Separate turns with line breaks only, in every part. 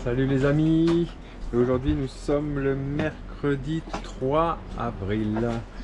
Salut les amis, aujourd'hui nous sommes le mercredi 3 avril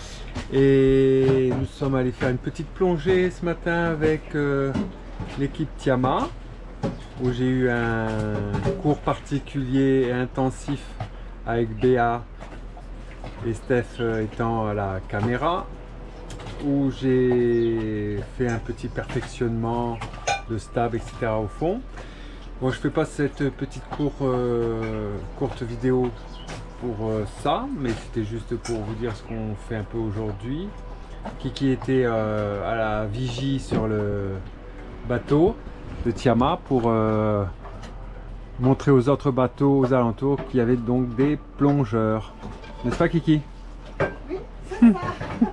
et nous sommes allés faire une petite plongée ce matin avec l'équipe Tiama où j'ai eu un cours particulier et intensif avec Béa et Steph étant à la caméra, où j'ai fait un petit perfectionnement de stab, etc. au fond. Bon, je fais pas cette petite courte vidéo pour ça, mais c'était juste pour vous dire ce qu'on fait un peu aujourd'hui. Kiki était à la vigie sur le bateau de Tiama pour montrer aux autres bateaux aux alentours qu'il y avait donc des plongeurs. N'est-ce pas Kiki?
Oui, c'est ça.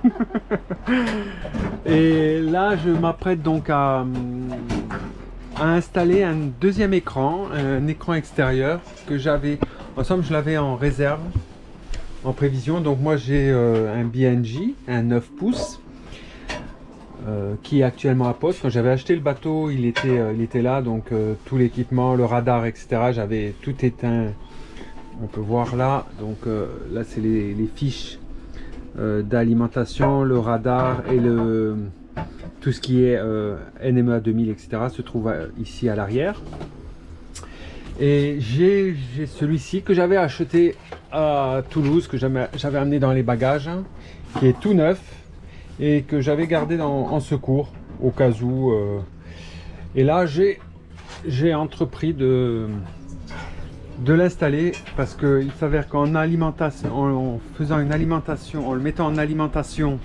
Et là je m'apprête donc à installer un deuxième écran, un écran extérieur que j'avais, en somme je l'avais en réserve, en prévision. Donc moi j'ai un BNJ, un 9 pouces, qui est actuellement à poste. Quand j'avais acheté le bateau, il était là, donc tout l'équipement, le radar, etc. J'avais tout éteint. On peut voir là, donc là c'est les fiches d'alimentation, le radar et tout ce qui est NMEA 2000, etc. se trouve ici à l'arrière. Et j'ai celui-ci que j'avais acheté à Toulouse, que j'avais amené dans les bagages, hein, qui est tout neuf et que j'avais gardé en secours au cas où. Et là j'ai entrepris de l'installer parce qu'il s'avère qu'en alimentation, en faisant une alimentation, en le mettant en alimentation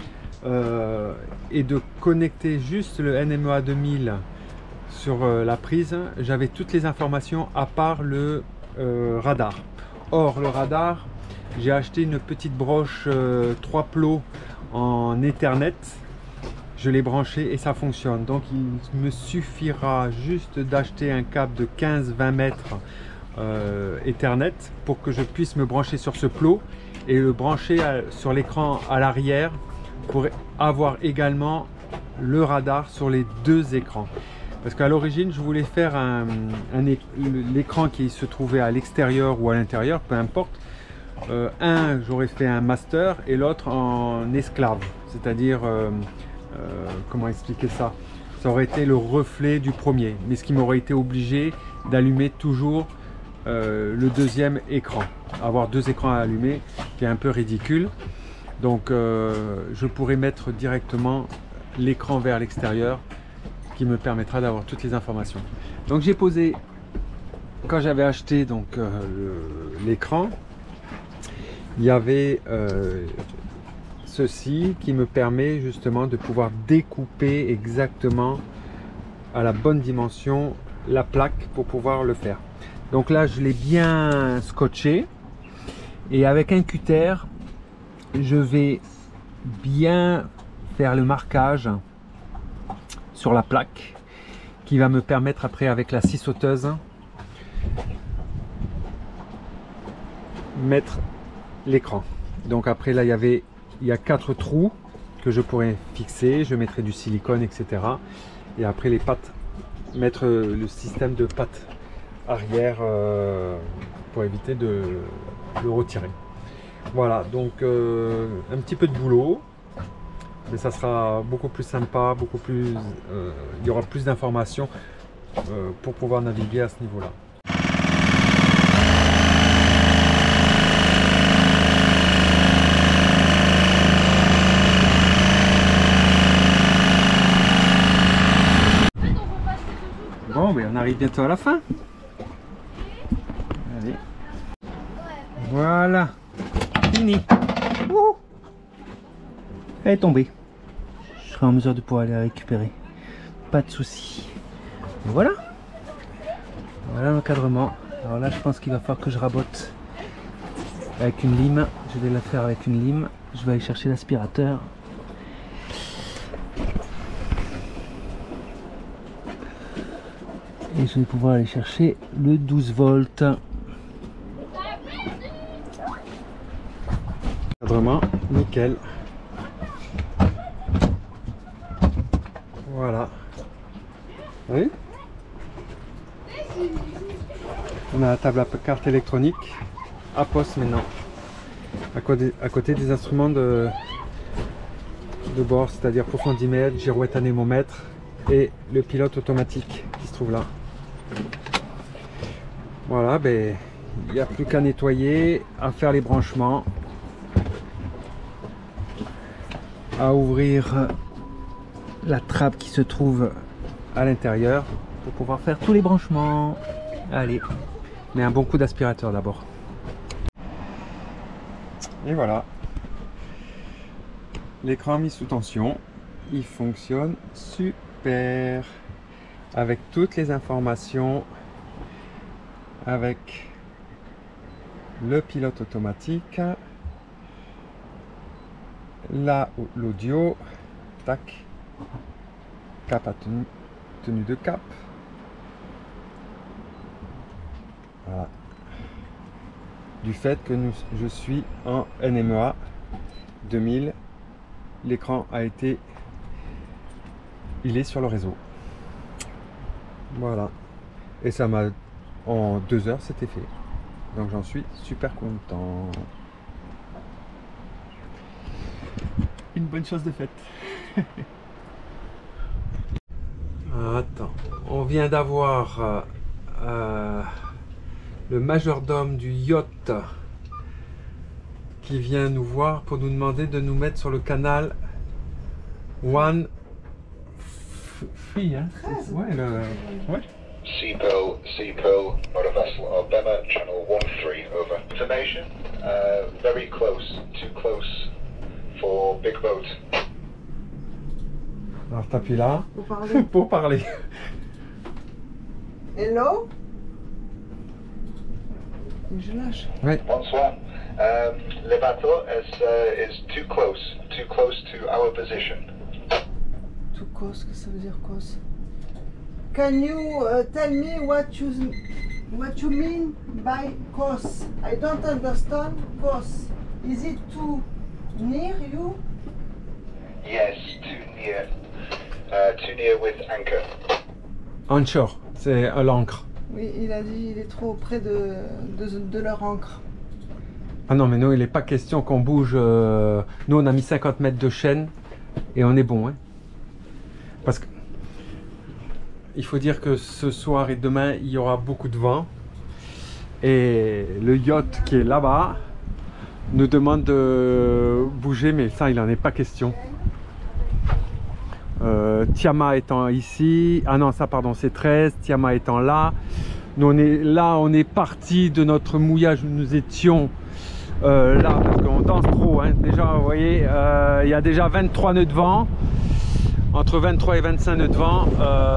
et de connecter juste le NMEA 2000 sur la prise, j'avais toutes les informations à part le radar. Or le radar, j'ai acheté une petite broche 3 plots en Ethernet, je l'ai branché et ça fonctionne. Donc il me suffira juste d'acheter un câble de 15-20 mètres Ethernet pour que je puisse me brancher sur ce plot et le brancher sur l'écran à l'arrière pour avoir également le radar sur les deux écrans. Parce qu'à l'origine je voulais faire l'écran qui se trouvait à l'extérieur ou à l'intérieur, peu importe. J'aurais fait un master et l'autre en esclave, c'est-à-dire comment expliquer ça, ça aurait été le reflet du premier, mais ce qui m'aurait été obligé d'allumer toujours le deuxième écran, avoir deux écrans à allumer, qui est un peu ridicule. Donc je pourrais mettre directement l'écran vers l'extérieur, qui me permettra d'avoir toutes les informations. Donc j'ai posé, quand j'avais acheté donc l'écran, il y avait ceci qui me permet justement de pouvoir découper exactement à la bonne dimension la plaque pour pouvoir le faire. Donc là je l'ai bien scotché et avec un cutter je vais bien faire le marquage sur la plaque qui va me permettre après avec la scie sauteuse mettre l'écran. Donc après là il y a 4 trous que je pourrais fixer, je mettrai du silicone, etc. Et après les pattes, mettre le système de pattes arrière pour éviter de le retirer. Voilà, donc un petit peu de boulot, mais ça sera beaucoup plus sympa, beaucoup plus, il y aura plus d'informations pour pouvoir naviguer à ce niveau-là. Bon, mais on arrive bientôt à la fin. Allez. Voilà. Fini. Ouh. Elle est tombée. Je serai en mesure de pouvoir aller la récupérer. Pas de souci. Voilà. Voilà l'encadrement. Alors là, je pense qu'il va falloir que je rabote avec une lime. Je vais la faire avec une lime. Je vais aller chercher l'aspirateur. Et je vais pouvoir aller chercher le 12 volts. Encadrement, nickel. Voilà. Oui. On a la table à carte électronique à poste maintenant. À côté des instruments de bord, c'est-à-dire profondimètre, girouette anémomètre et le pilote automatique qui se trouve là. Voilà, ben il n'y a plus qu'à nettoyer, à faire les branchements, à ouvrir la trappe qui se trouve à l'intérieur pour pouvoir faire tous les branchements. Allez, mais un bon coup d'aspirateur d'abord. Et voilà, l'écran mis sous tension, il fonctionne super avec toutes les informations, avec le pilote automatique, là l'audio, tac, cap à tenue de cap. Voilà. Du fait que je suis en NMEA 2000, l'écran il est sur le réseau. Voilà. Et ça m'a, en 2 heures, c'était fait. Donc j'en suis super content. Une bonne chose de faite. Attends, on vient d'avoir le majordome du yacht qui vient nous voir pour nous demander de nous mettre sur le canal 1 free, hein? Ouais, ouais.
Sea Pearl, not a vessel of Bema, channel 1-3, over. Information, very close, too close for big boat.
Alors t'appuies là
Pour parler.
pour parler.
Hello? Je lâche.
Ouais.
Bonsoir. Le bateau is too close to our position.
Tout cause, que ça veut dire cause? Can you tell me what you mean by cause? I don't understand cause. Is it too near you?
Yes, too near with anchor.
Onshore, c'est à l'ancre.
Oui, il a dit il est trop près de leur ancre.
Ah non, mais nous, il n'est pas question qu'on bouge. Nous, on a mis 50 mètres de chaîne et on est bon. Hein. Parce que il faut dire que ce soir et demain, il y aura beaucoup de vent. Et le yacht qui est là-bas nous demande de bouger, mais ça, il n'en est pas question. Tiama étant ici, ah non, ça, pardon, c'est 13, Tiama étant là. Nous, on est parti de notre mouillage où nous étions là, parce qu'on danse trop. Hein. Déjà, vous voyez, il y a déjà 23 nœuds de vent. Entre 23 et 25 nœuds de vent,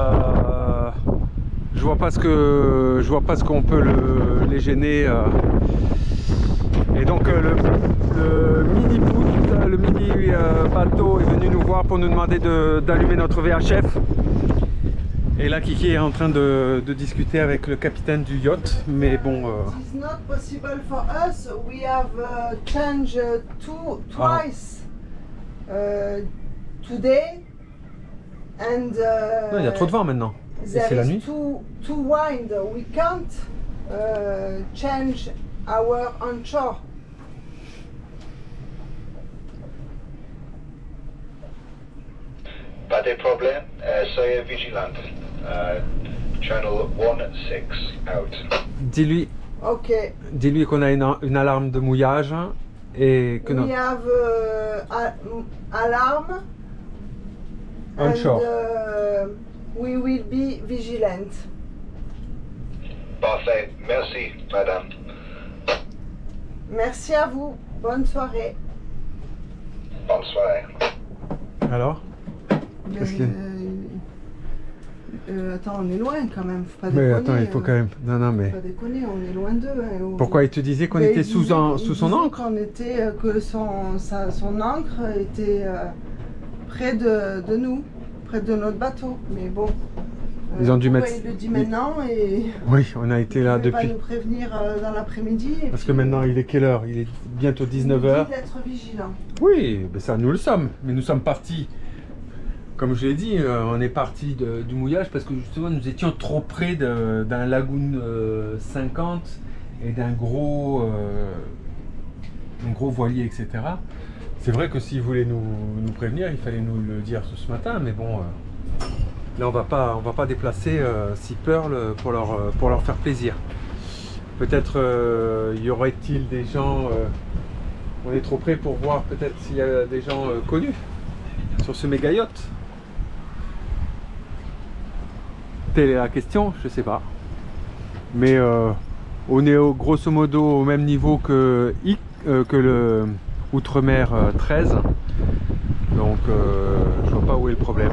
je vois pas ce qu'on peut les gêner. Et donc le mini bateau est venu nous voir pour nous demander d'allumer notre VHF. Et là, Kiki est en train de discuter avec le capitaine du yacht, mais bon.
It's not possible for us. We have changed twice today. And
Non, il y a trop de vent maintenant. Et c'est la nuit.
Too wind. We can't change our onshore.
Pas de problème, soyez vigilant. Channel 1-6 out.
Dis-lui qu'on a une alarme de mouillage et que
We have alarm.
onshore.
And we will be vigilant.
Parfait, merci, madame.
Merci à vous. Bonne soirée.
Bonne soirée.
Alors? Qu'est-ce qu'il y a?
Attends, on est loin quand même. Faut pas
Mais
déconner.
attends, il faut quand même. Non, mais.
Faut pas déconner, on est loin d'eux. Hein.
Pourquoi il te disait qu'on était sous son encre?
Qu'on était, que son encre était près de nous, près de notre bateau. Mais bon.
Ils ont dû mettre.
Il le dit maintenant et.
Oui, on a été là
Il va
depuis.
nous prévenir dans l'après-midi.
Parce que maintenant, il est quelle heure? Il est bientôt 19 h.
D'être vigilant.
Oui, mais ça, nous le sommes. Mais nous sommes partis comme je l'ai dit, on est parti du mouillage parce que justement nous étions trop près d'un lagoon 50 et d'un gros voilier, etc. C'est vrai que s'ils voulaient nous prévenir, il fallait nous le dire ce matin, mais bon, là on va pas déplacer Sea Pearl pour leur faire plaisir. Peut-être y aurait-il des gens, on est trop près pour voir peut-être s'il y a des gens connus sur ce méga yacht. Telle est la question, je sais pas. Mais on est grosso modo au même niveau que le Outremer 13. Donc je vois pas où est le problème.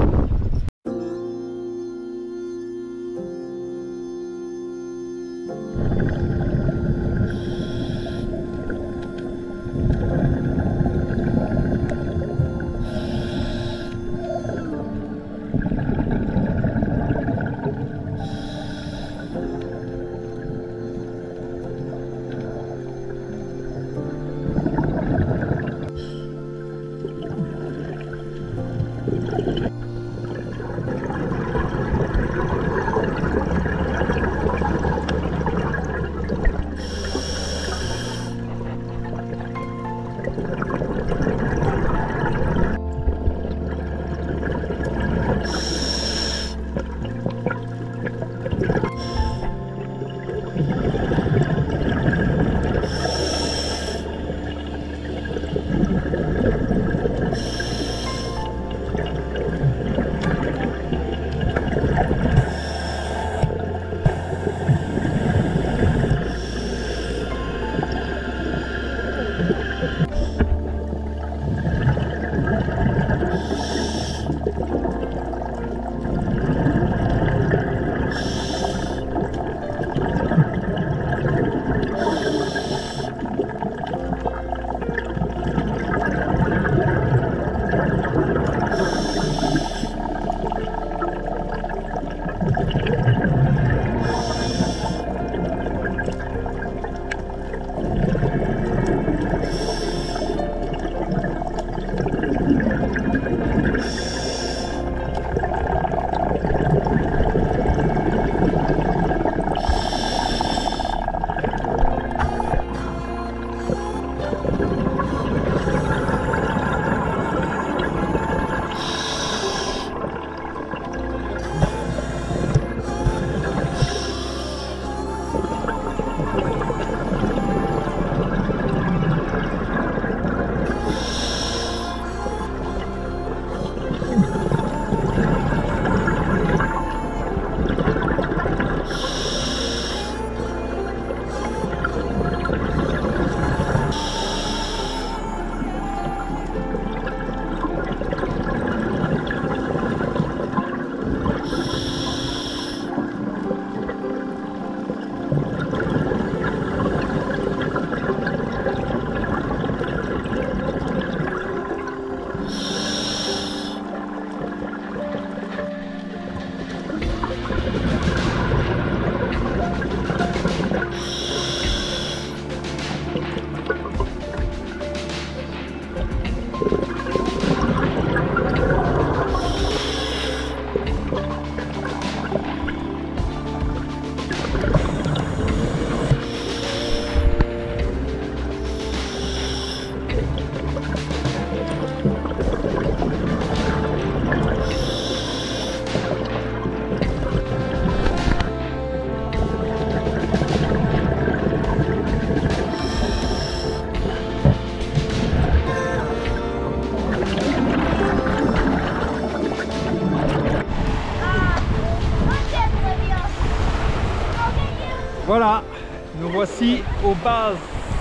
Voilà, nous voici aux bases,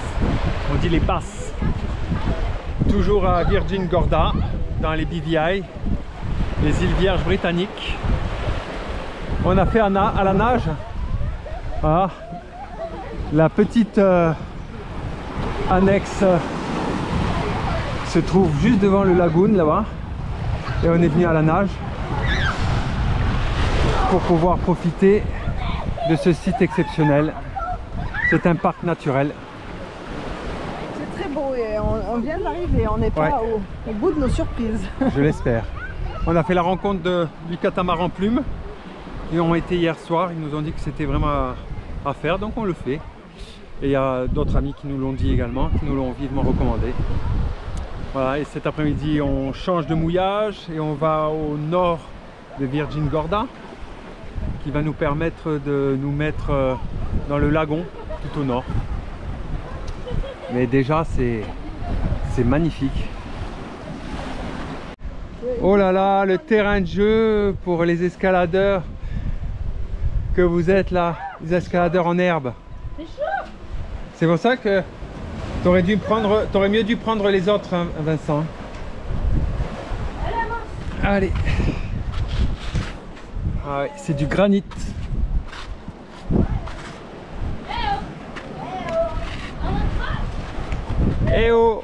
on dit les basses, toujours à Virgin Gorda, dans les BVI, les îles Vierges britanniques. On a fait à la nage, voilà, la petite annexe se trouve juste devant le lagoon là-bas, et on est venu à la nage pour pouvoir profiter de ce site exceptionnel. C'est un parc naturel.
C'est très beau et on vient d'arriver, on n'est pas au bout de nos surprises.
Je l'espère. On a fait la rencontre du catamaran Plume. Ils ont été hier soir, ils nous ont dit que c'était vraiment à faire, donc on le fait. Et il y a d'autres amis qui nous l'ont dit également, qui nous l'ont vivement recommandé. Voilà, et cet après-midi on change de mouillage et on va au nord de Virgin Gorda, qui va nous permettre de nous mettre dans le lagon tout au nord. Mais déjà c'est magnifique. Oh là là, le terrain de jeu pour les escaladeurs que vous êtes là, les escaladeurs en herbe. C'est pour ça que t'aurais mieux dû prendre les autres, hein, Vincent. Allez. Ah ouais, c'est du granit. Eh oh!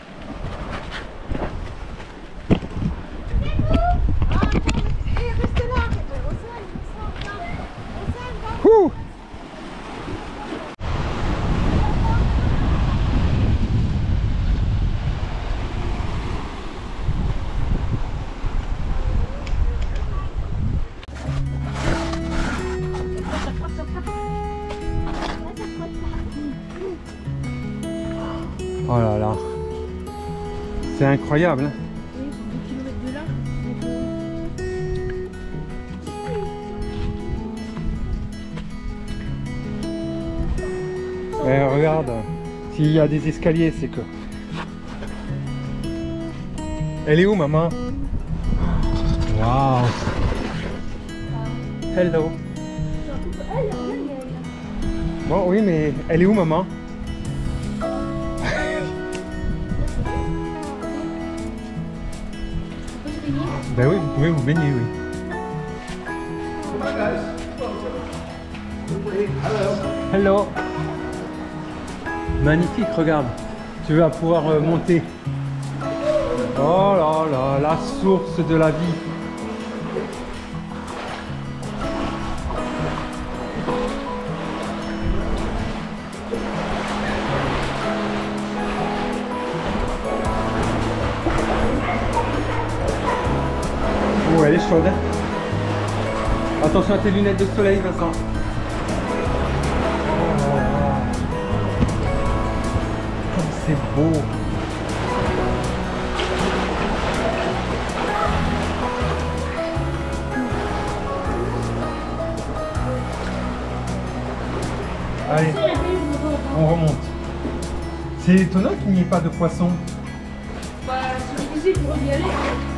Ouh. Oh là là, c'est incroyable, hein.
Oui, 2 km de là.
Eh, regarde, s'il y a des escaliers, c'est que... Elle est où, maman? Waouh! Hello! Bon, oui, mais elle est où, maman? Ben oui, vous pouvez vous baigner, oui. Hello. Magnifique, regarde. Tu vas pouvoir monter. Oh là là, la source de la vie. Oh, elle est chaude. Attention à tes lunettes de soleil, Vincent. Comme c'est beau. Allez, on remonte. C'est étonnant qu'il n'y ait pas de poissons.
Bah, c'est difficile pour y aller.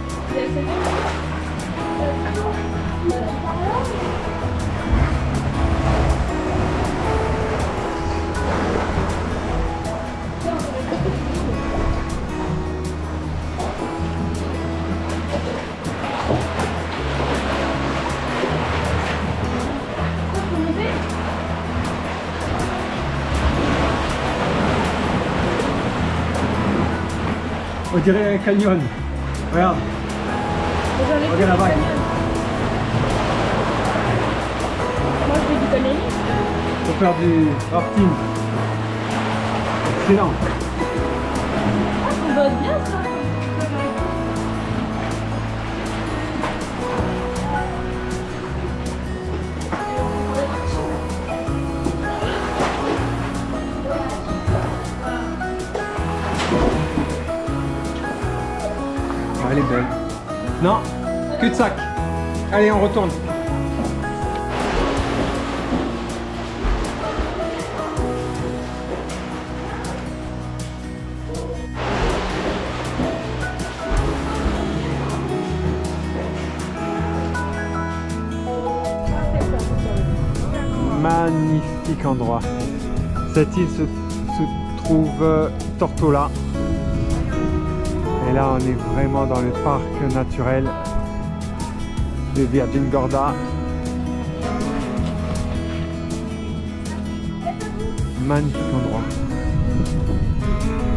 On dirait un canyon. Regarde. Regarde la vague.
Moi je fais du canyoning.
Pour faire du rafting. Excellent.
Ah, ça doit être bien ça.
Ah, elle est belle. Non, cul-de-sac. Allez, on retourne. Magnifique endroit. Cette île se trouve Tortola. Et là, on est vraiment dans le parc naturel de Virgin Gorda. Magnifique endroit.